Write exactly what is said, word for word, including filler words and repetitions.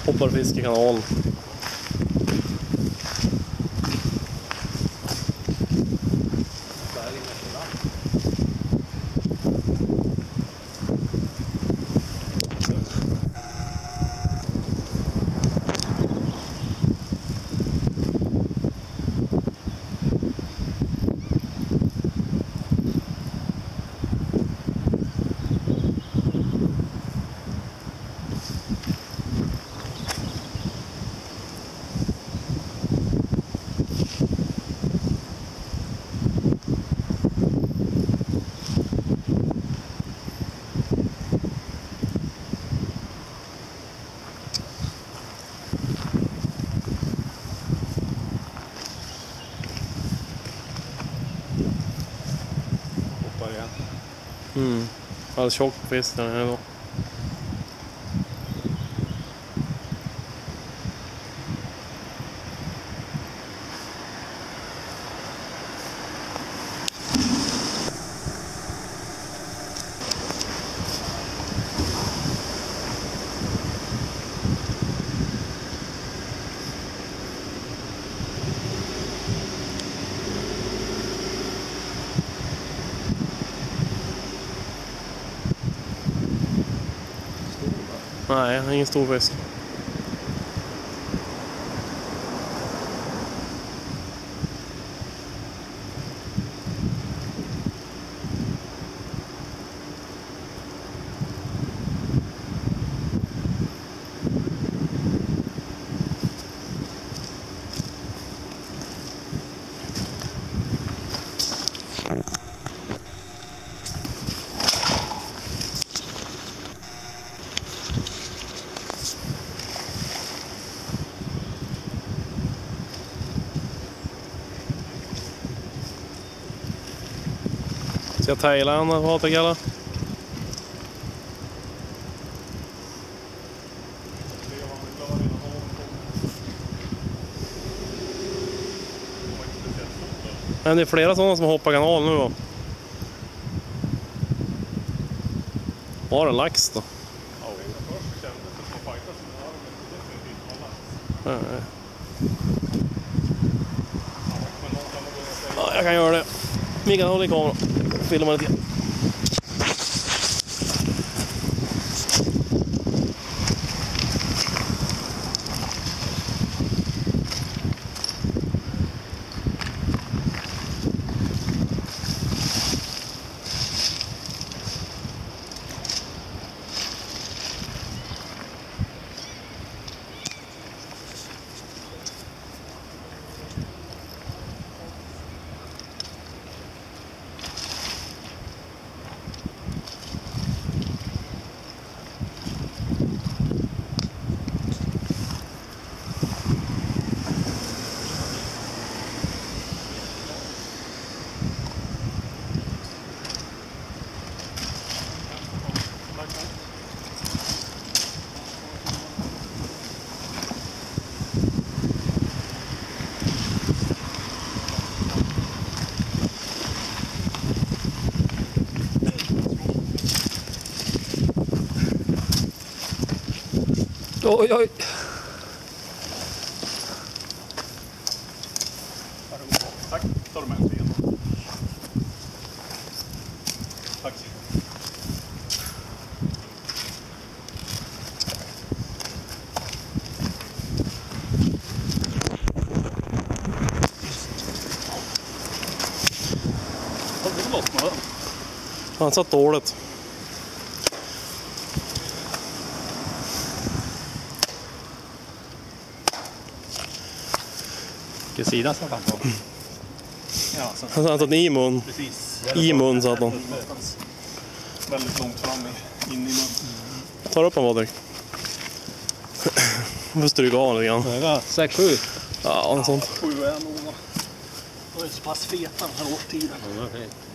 Hoppar fiskekanalen. Mm. Alldeles tjock fisk den här då. Nej, ingen stor fisk. Ska jag taila den här Patrik eller? Men det är flera sådana som hoppar kanal nu då. Var det lax då? Ja, först kändes det som fajtas men det har definitivt någon lax. Nej. Ja, jag kan göra det. Mikael håller i kameran. Filma lite. Oj, oj. Tack, tar du med en igen. Tack. Har du lossnat den? Han satt dåligt. Vilken sida satt han på? Ja, så. Han satt i mun. Precis. I mun satt han. Väldigt långt fram in i mun. Tar upp han Patrik. Får stryka av lite grann. sex sju. Ja, något sånt. Sju är nog. De är så pass feta den här årstiden. Ja,